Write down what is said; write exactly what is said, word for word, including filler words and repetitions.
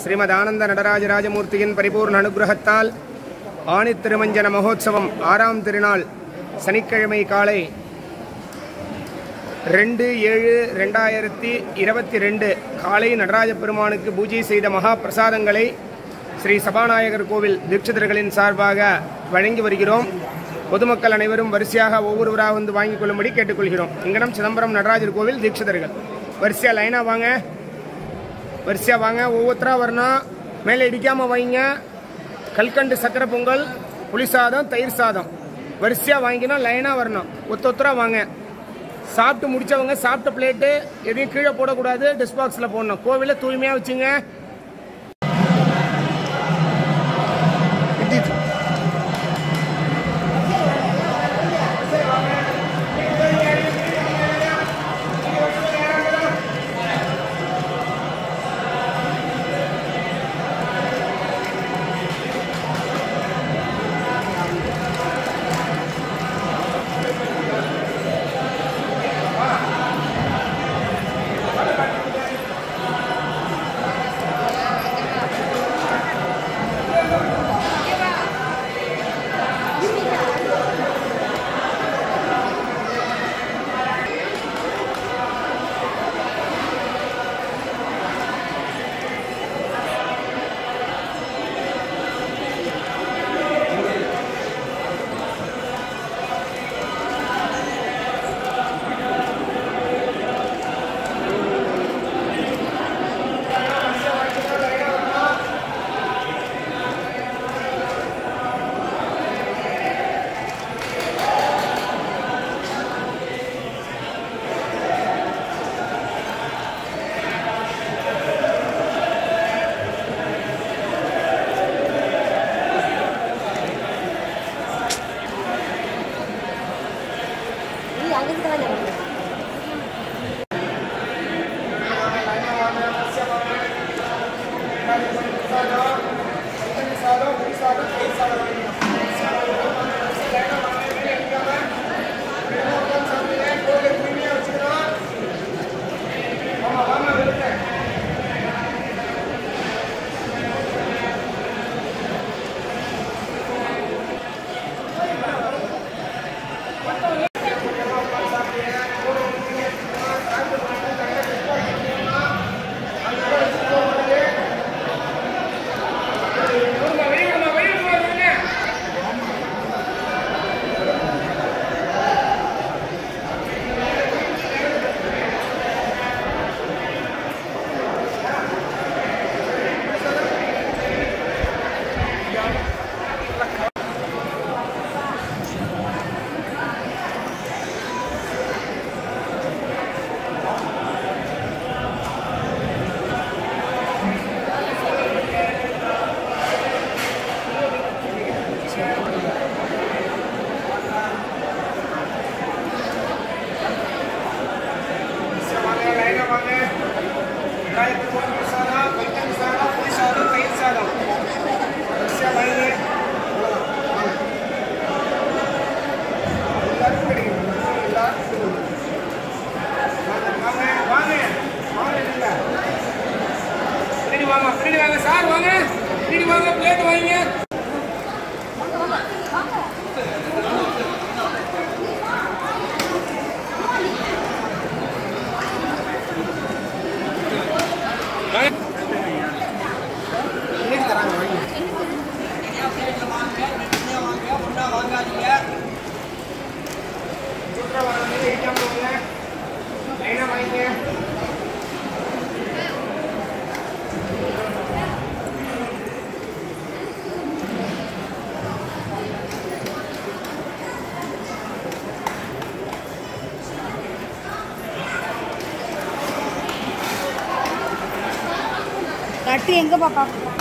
ஸ்ரீமத் ஆனந்த நடராஜராஜமூர்த்தியின் பரிபூர்ண அனுகிரகத்தால் ஆணி திருமஞ்சன மகோத்சவம் ஆறாம் திருநாள் சனிக்கிழமை காலை ரெண்டு ஏழு ரெண்டாயிரத்தி இருபத்தி ரெண்டு காலை நடராஜ பெருமானுக்கு பூஜை செய்த மகா பிரசாதங்களை ஸ்ரீ சபாநாயகர் கோவில் தீட்சிதர்களின் சார்பாக வழங்கி வருகிறோம். பொதுமக்கள் அனைவரும் வரிசையாக ஒவ்வொருவராக வந்து வாங்கிக் கொள்ளும்படி கேட்டுக்கொள்கிறோம். இங்கனம் சிதம்பரம் நடராஜர் கோவில் தீட்சிதர்கள் வரிசையாக லைனாக வாங்க, வரிசையாக வாங்க, ஒவ்வொருத்தராக வரணும். மேலே இடிக்காமல் வைங்க. கல்கண்டு சக்கரை பொங்கல், புளி சாதம், தயிர் சாதம் வரிசையாக வாங்கிக்கணும். லைனாக வரணும். ஒத்த ஒத்தராக வாங்க. சாப்பிட்டு முடித்தவங்க சாப்பிட்ட பிளேட்டு எதையும் கீழே போடக்கூடாது, டிஷ் பாக்ஸில் போடணும். கோவிலை தூய்மையாக வச்சுங்க. சார் வாங்க, வாங்க, பிளேட் வாங்க. கட்டி எங்க பாப்பா?